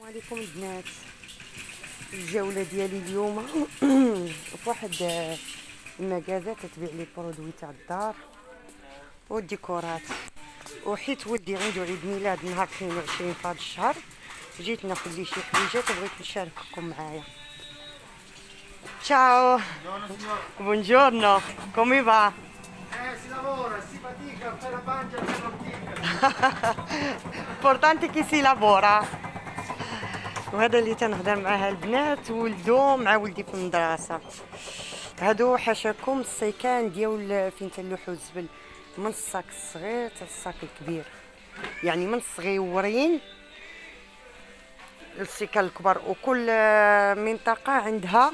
عليكم البنات. الجوله ديالي اليوم في واحد المكازا تتبيع لي برودوي تاع الدار والديكورات، وحيت ولدي عنده عيد ميلاد نهار 22 في هذا الشهر، جيت ناخذ لي شي حويجات وبغيت نشارككم معايا. Ciao. Buongiorno, come va? Si lavora, si fatica, per la pancia e per l'ortica. Importante che si lavora. وهذا اللي تنهضر معاه البنات ولدو مع ولدي في المدرسه. هادو حاشاكم السيكان ديال فين تلوحوا الزبل، من الصاك الصغير حتى الصاك الكبير، يعني من الصغيورين للسيكان الكبار، وكل منطقه عندها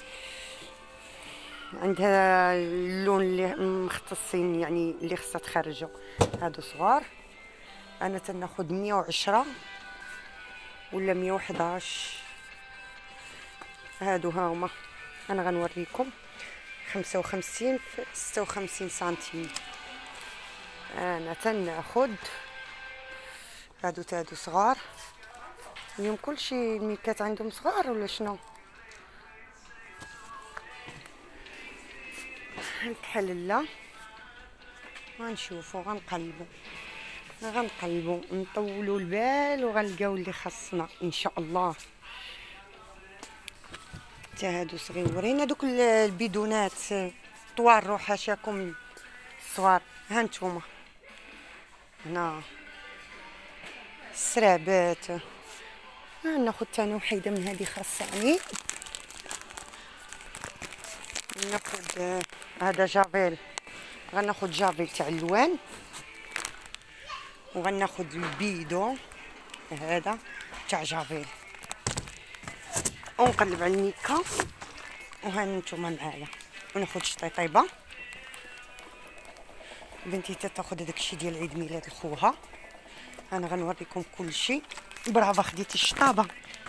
اللون اللي مختصين، يعني اللي خصها تخرجوا. هادو صغار، انا تناخذ 110 ولا 111. هادو هاهما انا غنوريكم 55 في 56 سنتيم. انا تناخذ هادو صغار. اليوم كلشي الميكات عندهم صغار ولا شنو؟ الحلله غنشوفو، غنقلبو نطولو البال وغنلقاو اللي خاصنا ان شاء الله. حتى هادو صغيورين، هادوك البيدونات طوال حاشاكم الصغار. ها نتوما هنا السرابات. ناخذ تاني وحيده من هذه خاصني. ناخذ هذا جافيل، غناخذ جافيل تاع اللوان، وغناخذ البيدو هذا تاع جافيل، ونقلب على الميكا. وها نتوما معايا، وناخذ شطيطيبه. بنتي تاخذ داكشي ديال عيد ميلاد لخوها. انا غنوريكم كل شيء. برافو، خديتي الشطابه.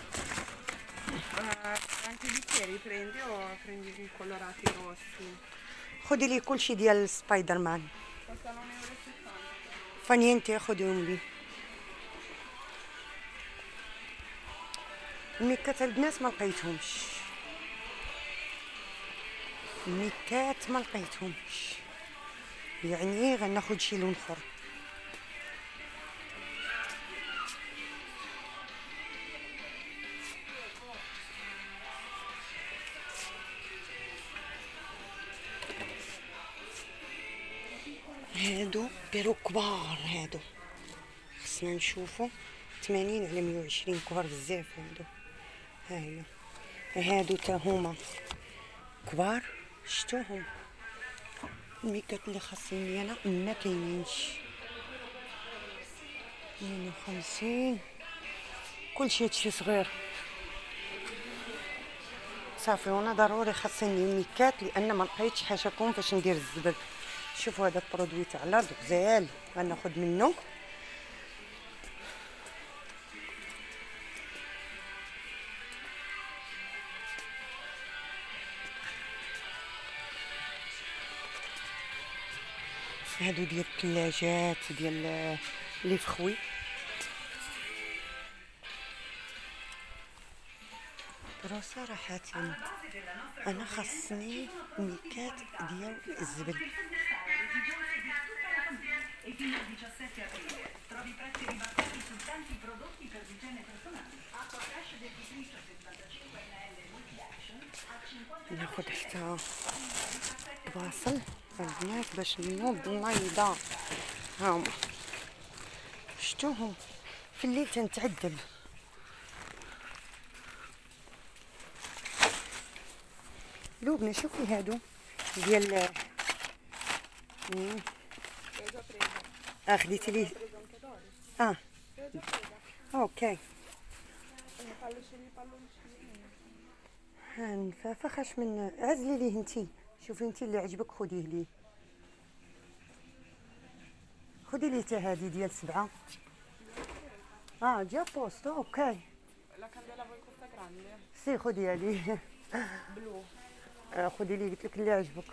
Anche i bicchieri prendi o prendi i colorati rossi? خدي لي كل شيء ديال سبايدر مان. Costano 1,70 €. فنينتي خديهم لي. الميكات البنات ما لقيتهمش، الميكات ما لقيتهمش، يعني غناخذ شي لون اخر. هادو بيرو كبار، هادو خصنا نشوفو 80 على 120 كبار بزاف هادو. هاهي هادو تا هما كبار، شتوهم. الميكات اللي خاصيني انا ما كاينينش. 52 كلشي هادشي صغير صافي. وانا ضروري خاصني الميكات لان ما لقيتش حاشاكم فاش ندير الزبل. شوفوا هذا البرودوي تاع لارد غزال، غناخذ منه. هادو ديال الثلاجات ديال لي فخوي. راه صراحة انا خاصني ميكات ديال الزبل. ناخذ حتى بواصل البنات باش نوض الميضة. هاهما شتوهم، في الليل تنتعذب. لوبنا شوفي هادو ديال خديتي ليه. اوكي. فخش من عزلي ليه انتي، شوفي انتي اللي عجبك خديه ليه. خدي لي تا هادي ديال 7. جا بوست. اوكي. La candela vuoi questa grande? سي خديها لي. Blu. خدي لي قلت لك اللي عجبك.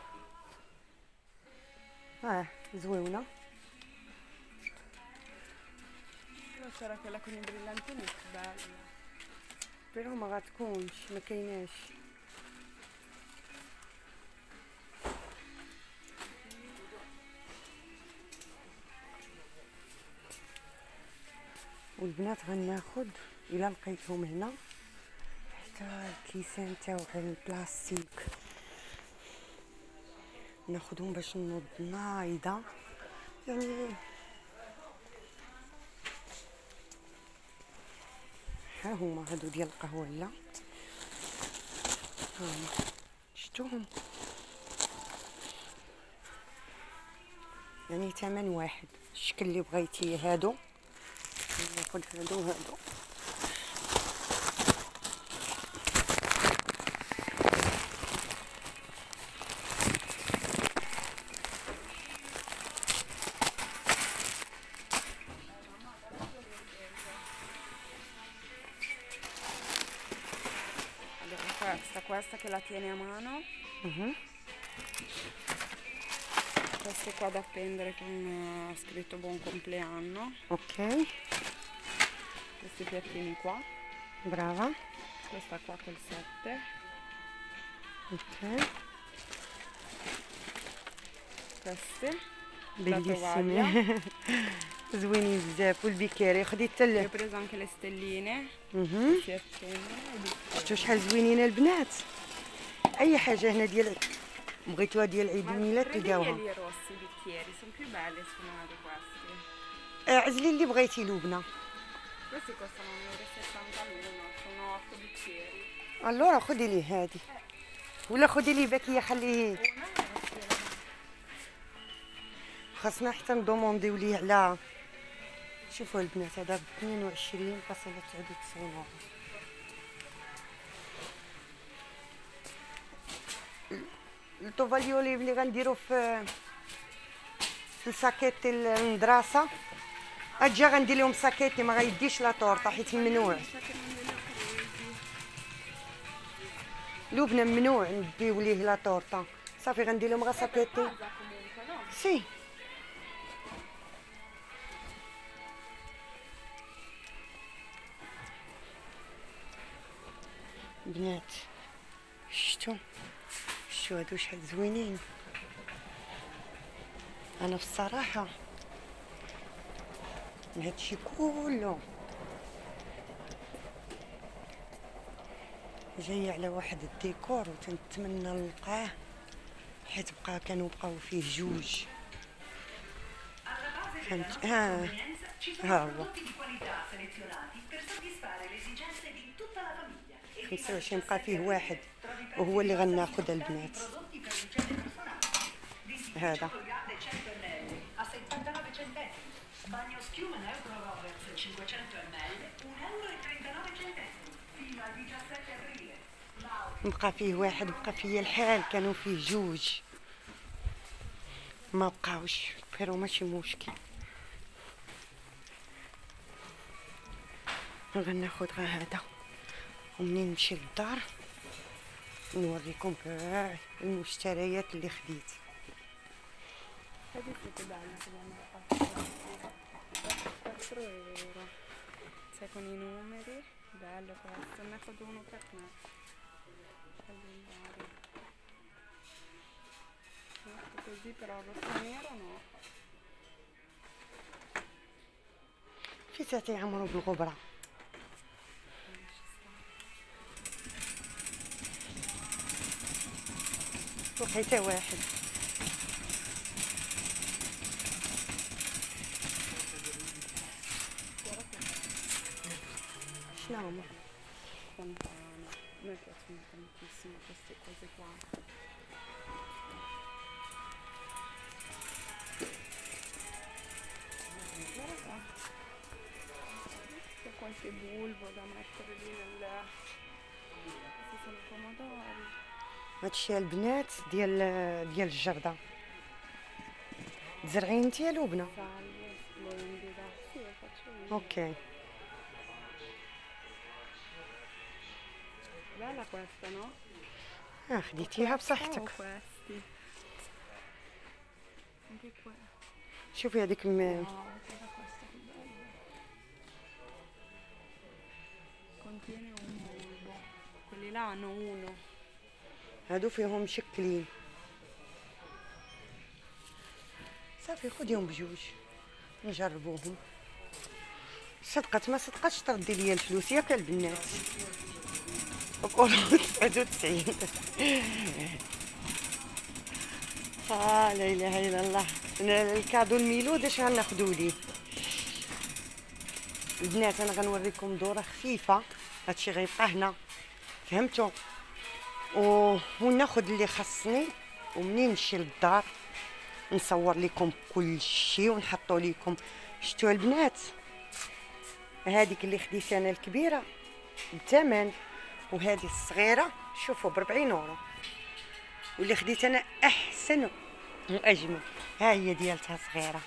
زويونه. c'era quella con i brillantini più bella. però ما غتكونش ما كايناش. والبنات غناخد الى لقيتهم هنا حتى الكيسان تاع البلاستيك ناخدهم باش نوض نايضه يعني. ها هما هادو ديال القهوه لا هاهما شفتوهم يعني ثمن واحد. الشكل اللي بغيتي هادو ناخد هادو وهادو. Questa che la tiene a mano, queste qua da appendere con scritto buon compleanno, Ok, questi piattini qua, brava. questa qua col 7, Ok, queste la tovaglia. bellissime. زوينين بزاف. والبيكاري خديت حتى Ho preso anche le stelline, si accendono e شفتوا شحال زوينين البنات. اي حاجه هنا ديال بغيتوها ديال عيد الميلاد تلقاوها. i rossi bicchieri, sono più belli secondo me di questi. عزلي اللي بغيتي لبنى. Questi costano 1,60 l'uno, sono 8 bicchieri. allora خدي لي هادي ولا خدي لي باكيه خليه. خاصنا حتى ندومونديو ليه على. شوفوا البنات هذا ب 22.99 اورو. الطوفاليولي اللي غنديرو في الساكيت المدرسه اجا غندير لهم ساكيتي ما غيديش لا طورطه حيت ممنوع. لبنى ممنوع نديو ليه لا طورطه صافي غندير لهم غير ساكيتي. سي بنات شتو هادو شحال زوينين. انا في الصراحه هادشي كله جايه على واحد الديكور وتنتمنى نلقاه حيت بقاو فيه جوج فهمت. ها هو 25 بقى فيه واحد وهو اللي غناخد البنات. هذا بقى فيه واحد بقى فيه الحال كانوا فيه جوج ما بقاوش بيرو ماشي مشكل. غناخد غير هذا ومنين نمشي للدار نوريكم كاع المشتريات اللي خديت. Vedi che bella che abbiamo fatto. 4 euro. C'è con i numeri. Bello questo. Ne ho uno per me. Calendario. Così però rosso nero no. في ساعتي يعمروا بالغبرة. وحيته واحد شنو هما؟ Fontane. A me piacciono tantissimo queste cose qua. C'è qualche bulbo da mettere lì nel... Questi sono pomodori. هادشي البنات ديال الجردة تزرعين نتيا لبنى. Salvia splendida. Sì, lo faccio io. اوكي Bella questa, no? خديتيها بصحتك. Oh, questi. Anche qua. شوفي هذيك Wow, guarda questo che bello. Milano uno. هادو فيهم مشكلين. صافي خديهم بجوج نجربوهم. صدقت ما صدقتش تردي ليا الفلوس ياك البنات. وقولوا 99. لا اله الا الله. الكادو الميلود اش غناخدو ليه البنات؟ انا غنوريكم دوره خفيفه، هادشي غيبقى هنا فهمتوا، وناخد اللي خصني، ومنين نمشي للدار نصور لكم كل شيء ونحطو لكم. شتوا البنات هذيك اللي خديت انا الكبيره بثمن، وهذه الصغيره شوفوا ب40 يورو، واللي خديت انا احسن واجمل ها هي ديالتها صغيره.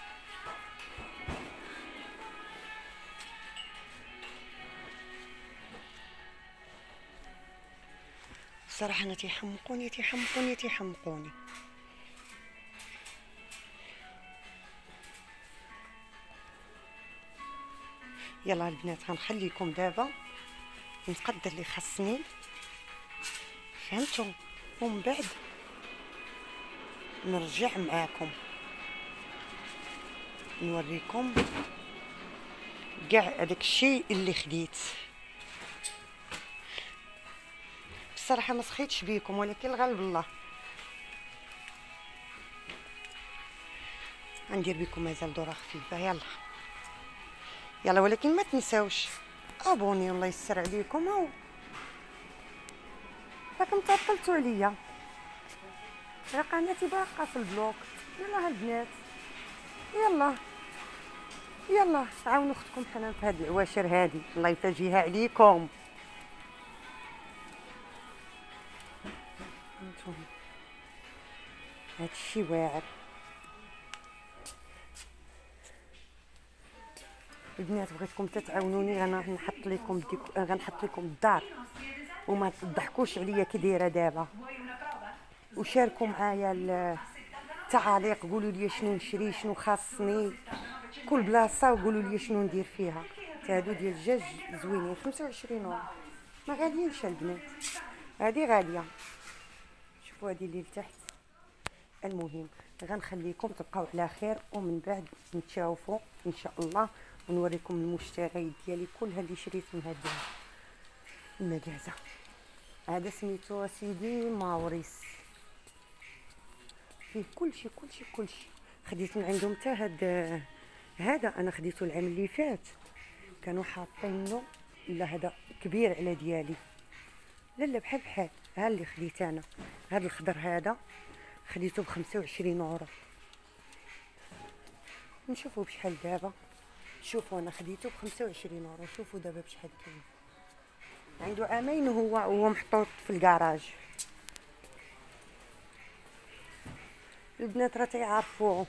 صراحه انا تيحمقوني تيحمقوني تيحمقوني. يلا البنات غنخليكم دابا نقدر اللي خصني فهمتوا، ومن بعد نرجع معاكم نوريكم كاع هذاك الشيء اللي خديت. بصراحه ما سخيتش بيكم، ولكن الغالب الله غندير بكم مازال دوره خفيفه. يلا ولكن ما تنساوش ابوني الله يسر عليكم. راكم تعطلتوا عليا، قناتي باقا في البلوك. يلا هالبنات يلا عاونوا اختكم حنان في هاد العواشر هادي، الله يفرجيها عليكم. هادشي واعر البنات. بغيتكم تتعاونوني، غنحط لكم الدار وما تضحكوش عليا كي دايره دابا، وشاركوا معايا التعاليق، قولوا لي شنو نشري شنو خاصني كل بلاصه، وقولوا لي شنو ندير فيها. هادو ديال الدجاج زوينين 25 يورو، ما غاليينش البنات، هادي غاليه. شوفوا هادي اللي لتحت. المهم غنخليكم تبقاو على خير، ومن بعد نتشاوفوا ان شاء الله، ونوريكم المشتريات ديالي كلها اللي شريت من هاد المكازه. هذا سميتو سيدي ماوريس، فيه كلشي خديت من عندهم حتى هذا انا خديته العام اللي فات، كانوا حاطينه لا هذا كبير على ديالي، لا بحال ها اللي خديت انا. هذا الخضر هذا خديته ب25 يورو. نشوفوا بشحال دابا. شوفوا انا خديته ب25 يورو، شوفوا دابا بشحال كاين. عنده عامين وهو محطوط في الكراج. البنات راه تيعرفوه.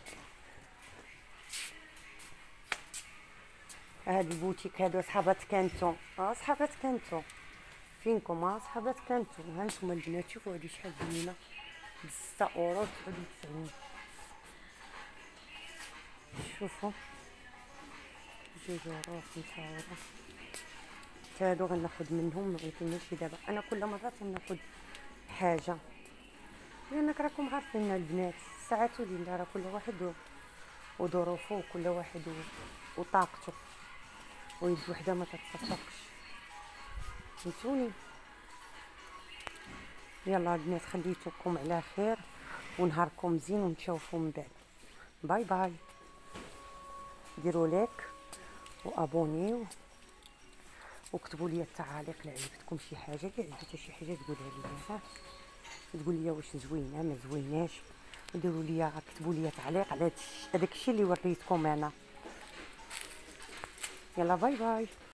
هاد البوتيك هادو صحابات كانتو، صحابات كانتو فينكم، صحابات كانتو. ها نتوما البنات شوفوا هادي شحال زوينه ب6 يورو 99. شوفوا 2 يورو 5 يورو. هادو غناخد منهم، ولكن ماشي دابا. انا كل مره تناخد حاجه، لانك راكم عارفين البنات ساعات لله، راه كل واحد وظروفه، وكل واحد وطاقته، ويد وحده ما تتصفقش. فهمتوني؟ يلا البنات خليتكم على خير، ونهاركم زين، ونتشوفوا من بعد. باي باي. ديروا لايك وابونيو، وكتبوا لي التعاليق اللي عجبتكم شي حاجه، اللي عجبتها شي حاجه تقولها لي، ها تقول لي واش زوينه ما زويناش، وديروا لي كتبوا لي تعليق على هذاك الشيء اللي وريتكم انا. يلا باي باي.